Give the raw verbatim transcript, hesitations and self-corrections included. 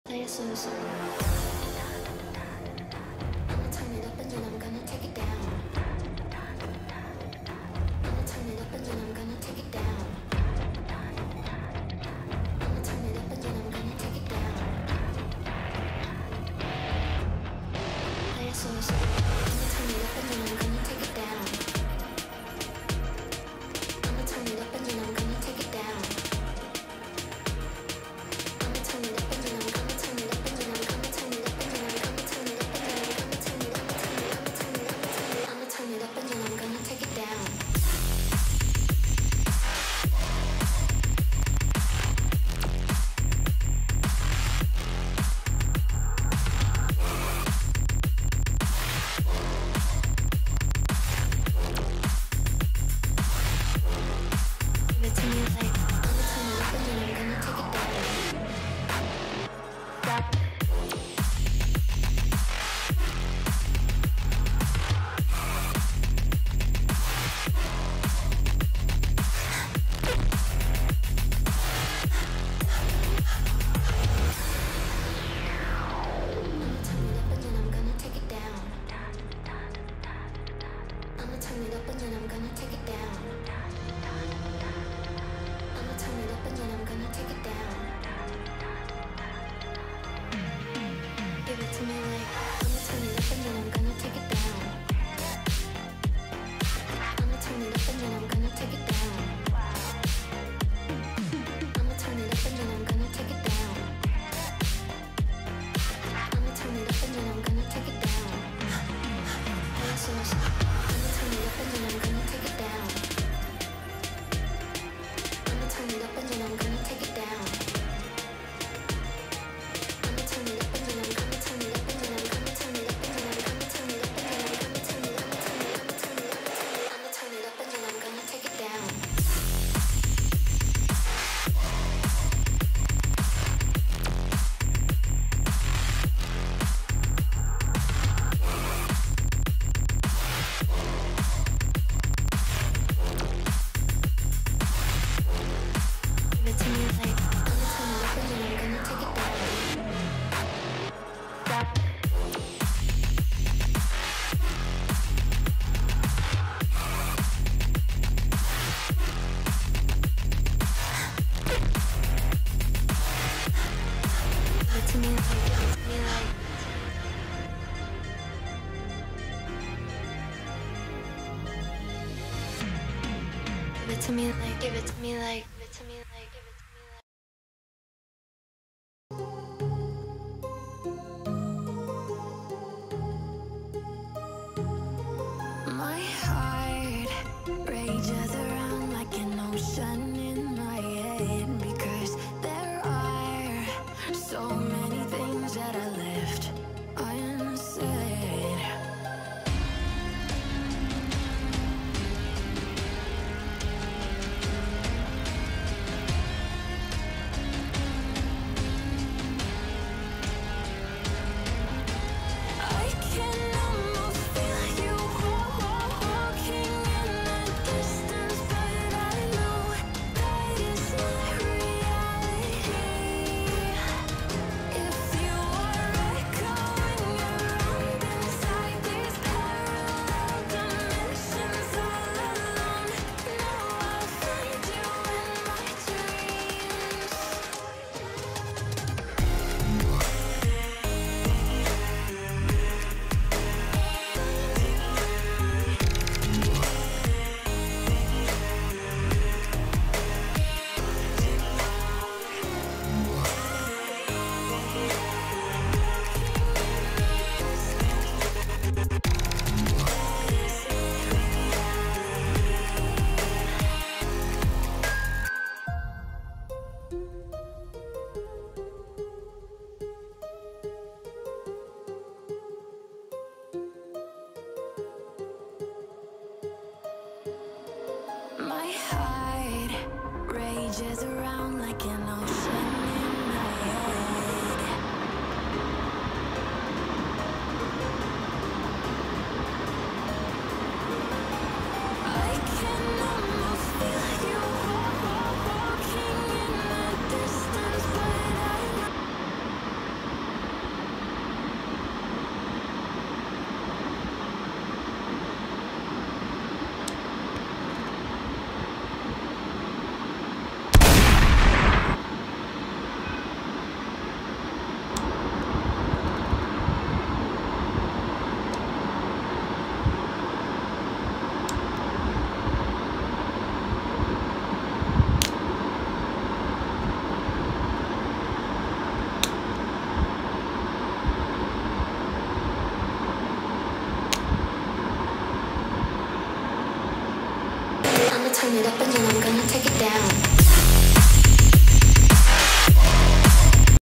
Play a slow song. I'ma turn it up and then I'm gonna take it down. I'ma turn it up and then I'm gonna take it down. I'ma turn it up and then I'm gonna take it down. Play a slow song. I'ma turn it up and then I'm gonna take it down. I'ma turn it up and then I'm gonna take it down. I'ma turn it up and then I'm gonna turn it up and then I'm gonna turn it up and then I'm gonna turn it up and then I'm gonna turn it up and then I'm gonna turn it up and then I'ma turn it up and then I'm gonna take it down. Give it to me like I'ma turn it up and then I'm gonna take it down. Stop. I'ma turn it up and then I'm gonna take it down. I'ma turn it up and then I'm gonna take it down. I'ma turn it up and then I'm gonna take it down. Give it to me like I'ma turn it up and then I'm gonna take it down. I'ma turn it up and then I'm gonna take it down. I'ma turn it up and then I'm gonna take it down. I'ma turn it up and then I'm gonna take it down. Play a slow song. I'ma turn it up and then I'm gonna take it down. I'ma turn it up and then I'm gonna take it down. I'ma turn it up and then I'm gonna turn it up and then I'm gonna turn it up and then I'm gonna turn it up and then I'm gonna turn it up and then I'm gonna turn it up and then I'ma turn it up and then I'm gonna take it down. Give it to me like I'ma turn it up and then I'm gonna take it down. Stop. Give it to me like, give it to me like. Give it to me like, give it to me like, give it to me like, give it to me like. My heart rages around like an ocean in my head because there are so many things that I left unsaid. I can almost feel you walking in the distance, but I know that it's not reality. If you are echoing turn it up and then I'm gonna take it down.